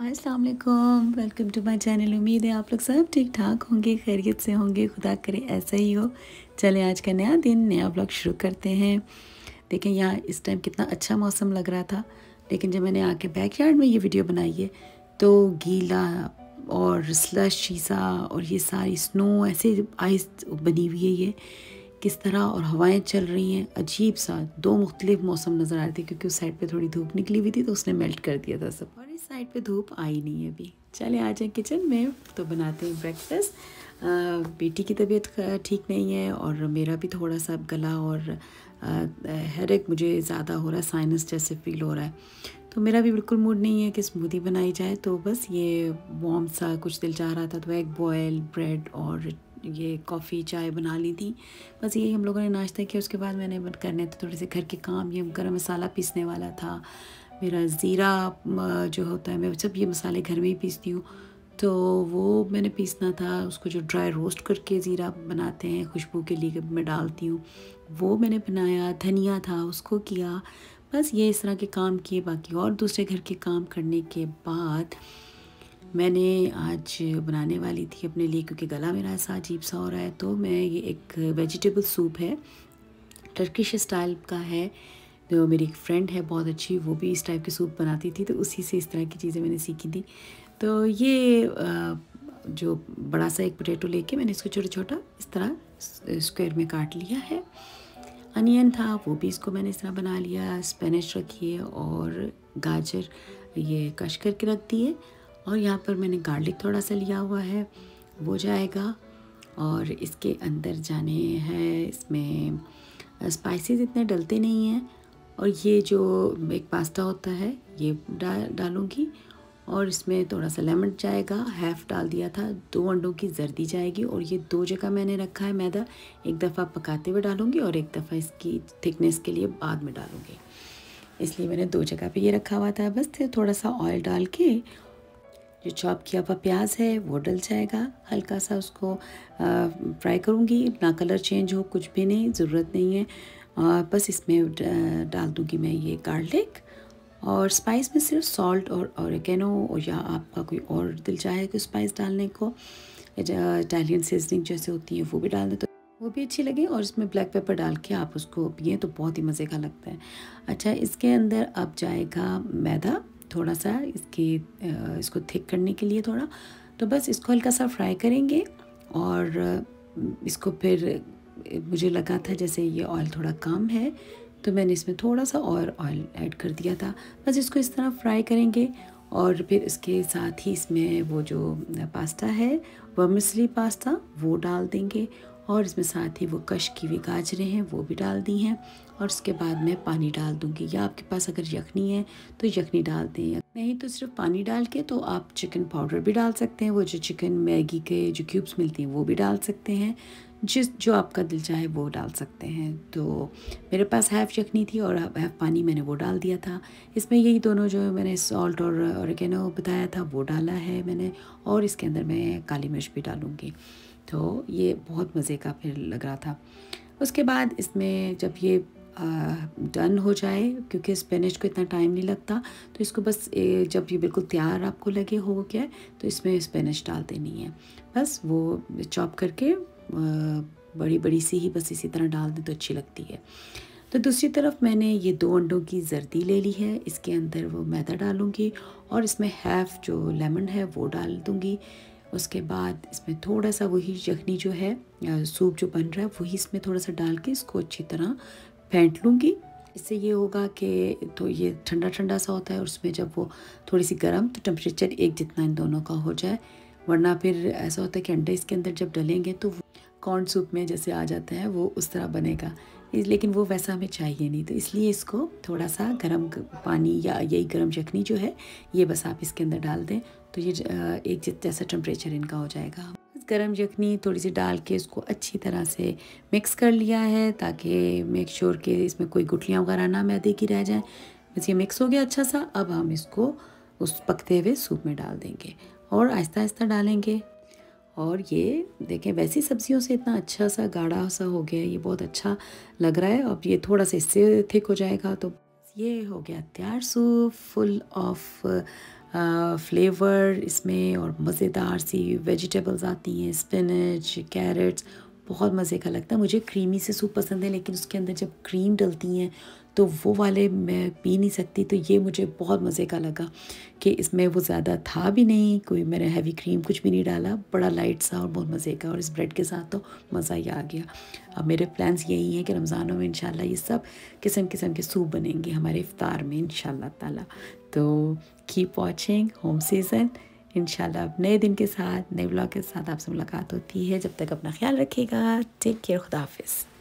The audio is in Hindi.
अस्सलाम वालेकुम, वेलकम टू माय चैनल। उम्मीद है आप लोग सब ठीक ठाक होंगे, खैरियत से होंगे। खुदा करे ऐसा ही हो। चलें आज का नया दिन, नया ब्लॉग शुरू करते हैं। देखें यहाँ इस टाइम कितना अच्छा मौसम लग रहा था, लेकिन जब मैंने आके बैकयार्ड में ये वीडियो बनाई है तो गीला और स्लशी सा और ये सारी स्नो ऐसे आइस बनी हुई है। ये किस तरह और हवाएं चल रही हैं, अजीब सा दो मुख्तलिफ मौसम नज़र आ रहे थे, क्योंकि उस साइड पे थोड़ी धूप निकली हुई थी तो उसने मेल्ट कर दिया था सब, और इस साइड पे धूप आई नहीं है अभी। चले आ जाए किचन में तो बनाते हैं ब्रेकफास्ट। बेटी की तबीयत ठीक नहीं है और मेरा भी थोड़ा सा गला और हेडेक मुझे ज़्यादा हो रहा है, साइनस जैसे फील हो रहा है, तो मेरा भी बिल्कुल मूड नहीं है कि स्मूदी बनाई जाए। तो बस ये वार्म सा कुछ दिल चाह रहा था तो एग बॉयल, ब्रेड और ये कॉफ़ी चाय बना ली थी। बस यही हम लोगों ने नाश्ता किया। उसके बाद मैंने करने थे थोड़े से घर के काम। ये गरम मसाला पीसने वाला था मेरा, ज़ीरा जो होता है, मैं सब ये मसाले घर में ही पीसती हूँ, तो वो मैंने पीसना था। उसको जो ड्राई रोस्ट करके ज़ीरा बनाते हैं खुशबू के लिए मैं डालती हूँ, वो मैंने बनाया। धनिया था उसको किया। बस ये इस तरह के काम किए। बाकी और दूसरे घर के काम करने के बाद मैंने आज बनाने वाली थी अपने लिए, क्योंकि गला मेरा ऐसा अजीब सा हो रहा है, तो मैं ये एक वेजिटेबल सूप है, टर्किश स्टाइल का है। जो मेरी एक फ्रेंड है बहुत अच्छी, वो भी इस टाइप की सूप बनाती थी, तो उसी से इस तरह की चीज़ें मैंने सीखी थी। तो ये जो बड़ा सा एक पोटैटो लेके मैंने इसको छोटा छोटा इस तरह स्क्वायर में काट लिया है। अनियन था वो भी इसको मैंने इस तरह बना लिया। स्पेनिश रखी है और गाजर ये कश करके रख दी है, और यहाँ पर मैंने गार्लिक थोड़ा सा लिया हुआ है, वो जाएगा। और इसके अंदर जाने हैं, इसमें स्पाइसेस इतने डलते नहीं हैं। और ये जो एक पास्ता होता है ये डालूँगी, और इसमें थोड़ा सा लेमन जाएगा, हाफ डाल दिया था। 2 अंडों की जर्दी जाएगी, और ये 2 जगह मैंने रखा है मैदा। एक दफ़ा पकाते हुए डालूँगी और एक दफ़ा इसकी थिकनेस के लिए बाद में डालूँगी, इसलिए मैंने 2 जगह पे ये रखा हुआ था। बस थोड़ा सा ऑयल डाल के जो चॉप किया हुआ प्याज है वो डल जाएगा, हल्का सा उसको फ्राई करूँगी, ना कलर चेंज हो, कुछ भी नहीं, ज़रूरत नहीं है। बस इसमें डाल दूँगी मैं ये गार्लिक, और स्पाइस में सिर्फ सॉल्ट और ऑरिगेनो, या आपका कोई और दिल चाहे कोई स्पाइस डालने को, इटालियन सीजनिंग जैसे होती है वो भी डाल दें तो वो भी अच्छी लगे। और इसमें ब्लैक पेपर डाल के आप उसको पिए तो बहुत ही मज़े का लगता है। अच्छा, इसके अंदर अब जाएगा मैदा थोड़ा सा इसको थिक करने के लिए थोड़ा, तो बस इसको हल्का सा फ्राई करेंगे। और इसको फिर मुझे लगा था जैसे ये ऑयल थोड़ा कम है, तो मैंने इसमें थोड़ा सा और ऑयल ऐड कर दिया था। बस इसको इस तरह फ्राई करेंगे, और फिर इसके साथ ही इसमें वो जो पास्ता है, वर्मिसली पास्ता, वो डाल देंगे। और इसमें साथ ही वो कश की हुई गाजरें हैं वो भी डाल दी हैं, और उसके बाद मैं पानी डाल दूँगी। या आपके पास अगर यखनी है तो यखनी डाल दें, नहीं तो सिर्फ पानी डाल के तो आप चिकन पाउडर भी डाल सकते हैं, वो जो चिकन मैगी के जो क्यूब्स मिलती हैं वो भी डाल सकते हैं, जो आपका दिल चाहे वो डाल सकते हैं। तो मेरे पास हाफ यखनी थी और हाफ पानी मैंने वो डाल दिया था। इसमें यही दोनों जो मैंने सॉल्ट और ऑरिगेनो बताया था वो डाला है मैंने, और इसके अंदर मैं काली मिर्च भी डालूँगी। तो ये बहुत मज़े का फिर लग रहा था। उसके बाद इसमें जब ये डन हो जाए, क्योंकि स्पेनिश को इतना टाइम नहीं लगता, तो इसको बस जब ये बिल्कुल तैयार आपको लगे हो गया तो इसमें स्पेनिश डाल देनी है। बस वो चॉप करके बड़ी बड़ी सी ही बस इसी तरह डाल दें तो अच्छी लगती है। तो दूसरी तरफ मैंने ये 2 अंडों की जर्दी ले ली है, इसके अंदर वो मैदा डालूँगी, और इसमें हाफ जो लेमन है वो डाल दूँगी। उसके बाद इसमें थोड़ा सा वही यखनी जो है, सूप जो बन रहा है वही इसमें थोड़ा सा डाल के इसको अच्छी तरह फेंट लूँगी। इससे ये होगा कि तो ये ठंडा ठंडा सा होता है, और उसमें जब वो थोड़ी सी गर्म, तो टेम्परेचर एक जितना इन दोनों का हो जाए, वरना फिर ऐसा होता है कि अंडे इसके अंदर जब डलेंगे तो कॉर्न सूप में जैसे आ जाता है वो उस तरह बनेगा, लेकिन वो वैसा हमें चाहिए नहीं। तो इसलिए इसको थोड़ा सा गर्म पानी या यही गर्म यखनी जो है ये बस आप इसके अंदर डाल दें, तो ये एक जैसा टेम्परेचर इनका हो जाएगा। गरम यखनी थोड़ी सी डाल के इसको अच्छी तरह से मिक्स कर लिया है, ताकि मेक श्योर कि इसमें कोई गुठलियाँ वगैरह ना मैदे की रह जाएं। बस ये मिक्स हो गया अच्छा सा। अब हम इसको उस पकते हुए सूप में डाल देंगे और आहिस्ता आहिस्ता डालेंगे। और ये देखें वैसी सब्जियों से इतना अच्छा सा गाढ़ा सा हो गया, ये बहुत अच्छा लग रहा है। अब ये थोड़ा सा इससे थिक हो जाएगा तो ये हो गया तैयार सूप फुल ऑफ फ्लेवर इसमें और मज़ेदार सी वेजिटेबल्स आती हैं, स्पिनच, कैरेट्स, बहुत मज़े का लगता है। मुझे क्रीमी से सूप पसंद है, लेकिन उसके अंदर जब क्रीम डलती हैं तो वो वाले मैं पी नहीं सकती। तो ये मुझे बहुत मज़े का लगा कि इसमें वो ज़्यादा था भी नहीं, कोई मैंने हैवी क्रीम कुछ भी नहीं डाला, बड़ा लाइट सा और बहुत मज़े का, और इस ब्रेड के साथ तो मज़ा ही आ गया। अब मेरे प्लान्स यही हैं कि रमज़ानों में इंशाल्लाह ये सब किस्म किस्म के सूप बनेंगे हमारे इफ्तार में इंशाल्लाह ताला। तो कीप वॉचिंग होम सीज़न। इंशाल्लाह अब नए दिन के साथ, नए ब्लॉग के साथ आपसे मुलाकात होती है। जब तक अपना ख्याल रखिएगा। Take care. खुदा हाफिज़।